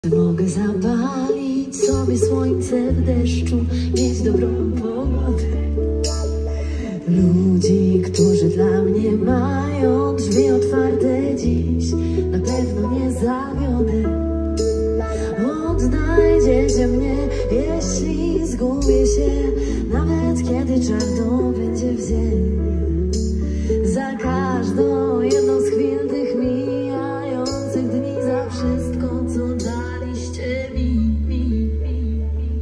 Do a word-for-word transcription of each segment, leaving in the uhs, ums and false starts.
Mogę zapalić sobie słońce w deszczu, mieć dobrą pogodę. Ludzi, którzy dla mnie mają drzwi otwarte dziś, na pewno nie zawiodę. Odnajdziecie mnie, jeśli zgubię się, nawet kiedy czarno będzie w ziemi. Za każdą jedną z chwil tych mijających dni, za wszystko, co daliście mi, mi, mi, mi.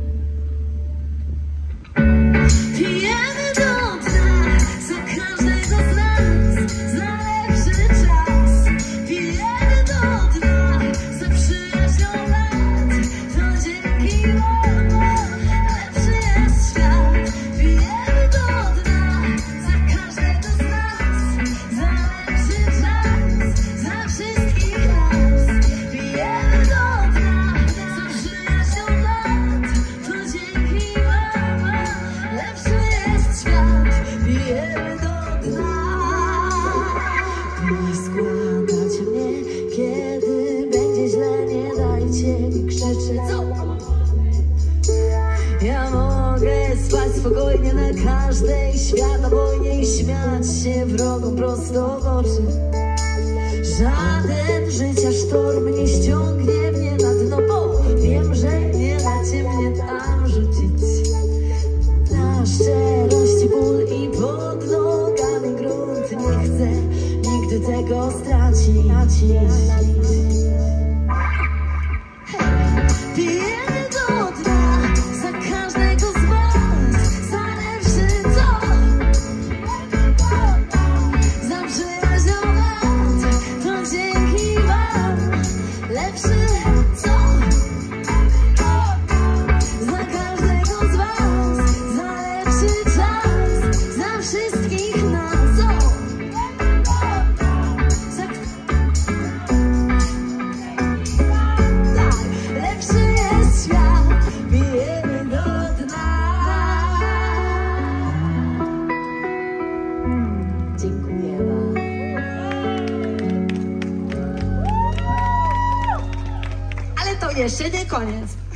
Pijemy do dna za każdego z nas, za lepszy czas. Pijemy do dna za przyjaźnią lat, to dzięki wam lepszy jest świat. Pijemy do dna za każdego z nas, za lepszy czas, za wszystkich nas. Pijemy do dna za przyjaźnią lat, to dzięki wam lepszy jest świat. Pijemy do dna. Nie składacie mnie, kiedy będzie źle, nie dajcie mi krzyczeć. Ja mogę spać spokojnie na każdej światowojnie i śmiać się wrogom prosto w oczy. Żaden życia sztorm nie ściągnie mnie na dno, bo wiem, że nie dacie mnie tam rzucić. Na szczerości ból i pod nogami grunt, nie chcę nigdy tego stracić. Pijemy do dna za każdego z was, za lepszy co? Za przyjaźnią lat, to dzięki wam lepszy co? Za każdego z was, za lepszy czas, za wszystkich nas, co? Za... Tak, lepszy jest świat, pijemy do dna. Dziękuję wam. Ale to jeszcze nie koniec.